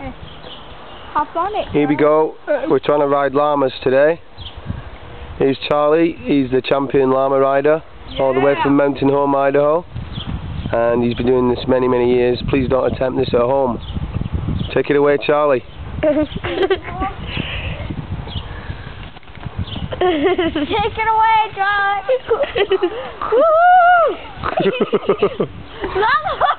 Hop on it. Here we go. We're trying to ride llamas today. Here's Charlie. He's the champion llama rider, all the way from Mountain Home, Idaho. And he's been doing this many, many years. Please don't attempt this at home. Take it away, Charlie. Take it away, Charlie. Woo! Llama!